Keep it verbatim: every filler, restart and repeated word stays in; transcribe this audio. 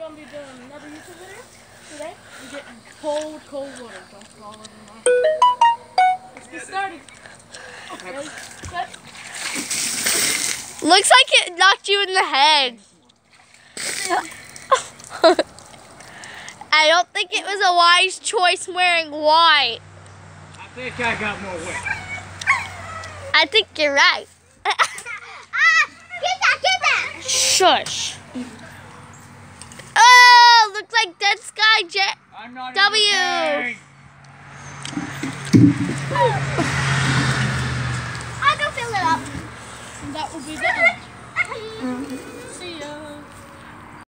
gonna be doing another YouTube video today. We're getting cold, cold water. Don't fall over my. Let's get started. Okay, set. Looks like it knocked you in the head. I don't think it was a wise choice wearing white. I think I got more weight. I think you're right. Ah, get that, get that. Shush. Oh, looks like Dead Sky Jet I'm not W. entertained. I'll go fill it up. And that will be the end.